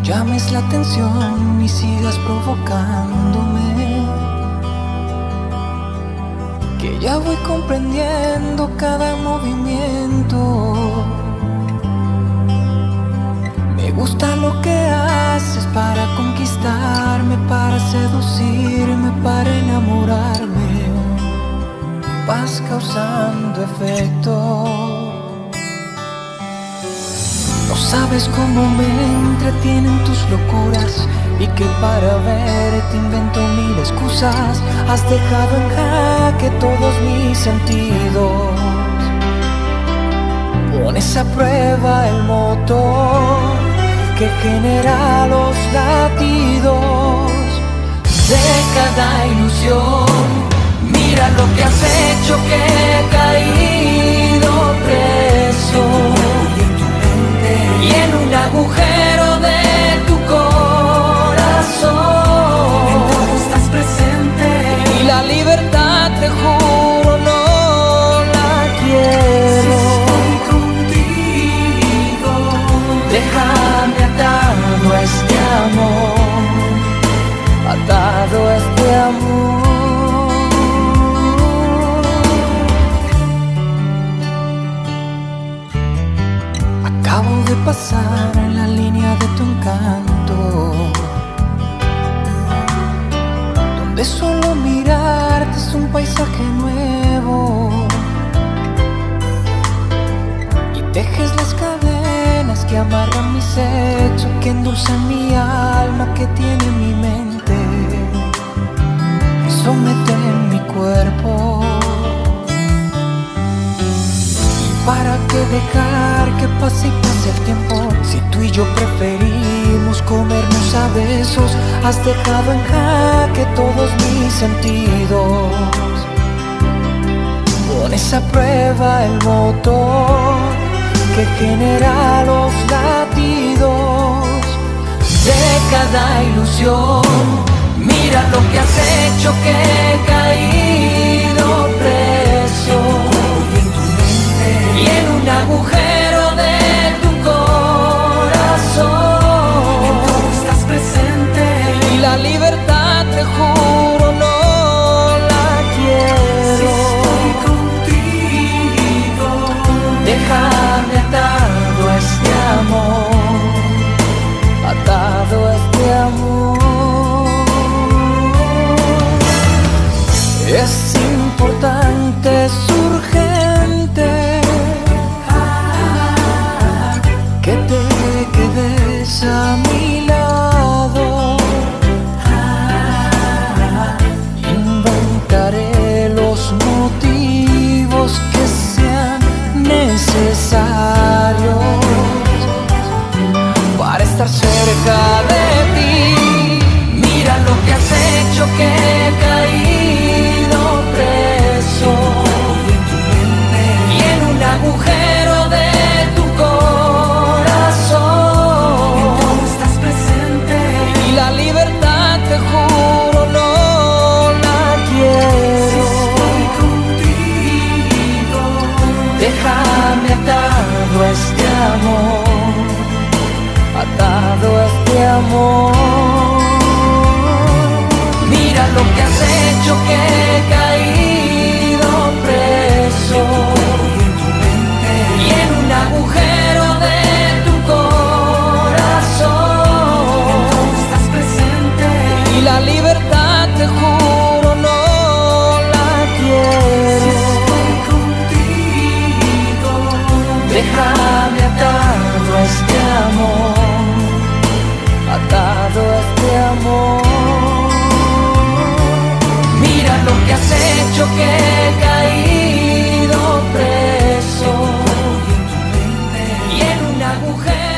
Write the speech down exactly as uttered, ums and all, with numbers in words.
llames la atención y sigas provocándome, que ya voy comprendiendo cada movimiento. Me gusta lo que haces para conquistarme, para seducirme, para enamorarme. Vas causando efecto. No sabes cómo me entretienen tus locuras y que para verte invento mil excusas. Has dejado en jaque todos mis sentidos. Pones a prueba el motor que genera los latidos de cada ilusión. Mira lo que has hecho, que he caído preso y en un agujero de tu corazón. En todo estás presente y la libertad, te juro, no la quiero. Si estoy contigo, Déjame atado a este amor, atado a este amor. Acabo de pasar en la línea de tu encanto, donde solo mirarte es un paisaje nuevo, y tejes las cadenas que amarran mi sexo, que endulzan mi alma, que tiene mi mente, que someten mi cuerpo. ¿Para qué dejar que pase y pase el tiempo? Si tú y yo preferimos comernos a besos. Has dejado en jaque todos mis sentidos. Pones a prueba el motor que genera los latidos de cada ilusión. Mira lo que has hecho, que he caído preso y en un agujero de tu corazón. en todo estás presente Y la libertad, te juro, no la quiero. Si estoy contigo, Déjame atado a este amor, atado a este amor. Es importante, es urgente que te quedes a mi lado. Inventaré los motivos que sean necesarios para estar cerca de ti. Mira lo que has hecho, que he caído preso y en un agujero de tu corazón. en todo estás presente Y la libertad, te juro, no la Si quiero. estoy contigo, Déjame atado a este amor, atado a este amor. Mira lo que has hecho, que he caído preso y en un agujero de tu corazón. en todo estás presente Y la libertad, te juro, no la Si quiero. estoy contigo, Déjame atado a este amor, atado a este amor. Mira lo que has hecho, que he caído preso y en un agujero.